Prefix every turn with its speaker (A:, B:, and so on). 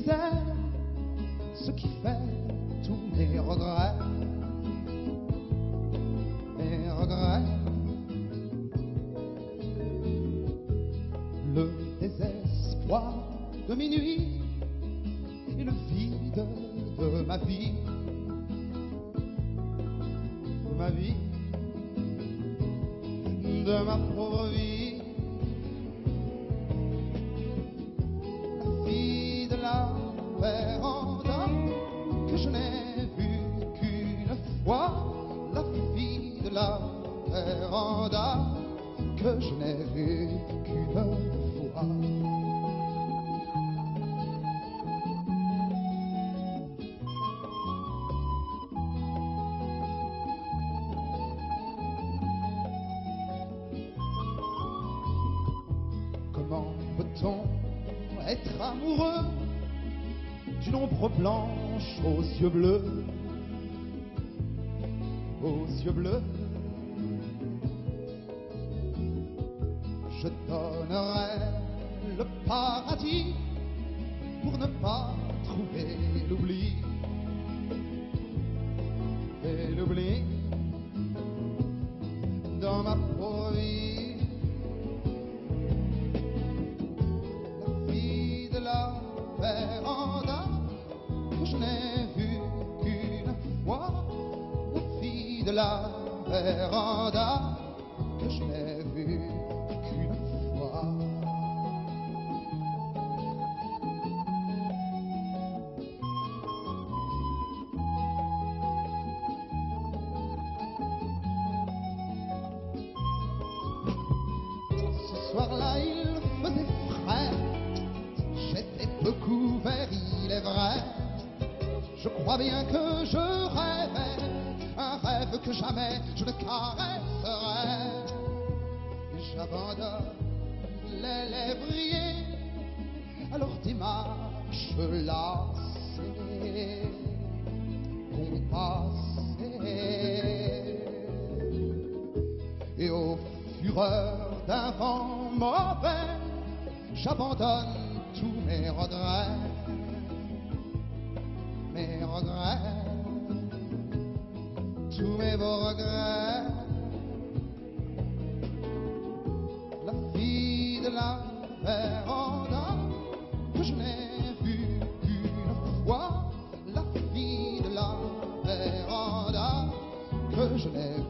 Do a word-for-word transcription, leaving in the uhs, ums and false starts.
A: disais ce qui fait tous mes regrets, mes regrets. Le désespoir de minuit et le vide de ma vie, de ma vie, de ma pauvre vie. La fille de la véranda que je n'ai vue qu'une fois, la fille de la véranda que je n'ai vue qu'une fois. Comment peut-on être amoureux d'une ombre blanche aux yeux bleus, aux yeux bleus? Je donnerais le paradis pour ne pas trouver l'oubli, et l'oubli dans ma pauvre vie. La fille de la véranda que je n'ai vue qu'une fois, la fille de la véranda que je n'ai vue qu'une fois. Ce soir-là il faisait frais, j'étais peu couvert, il est vrai. Je crois bien que je rêvais un rêve que jamais je ne caresserai. Et j'abandonne les lévriers à leur démarche lassée, compassée, et aux fureurs d'un vent mauvais, j'abandonne tous mes regrets, mes regrets, tous mes beaux regrets. La fille de la véranda que je n'ai vue qu'une fois, la fille de la véranda que je n'ai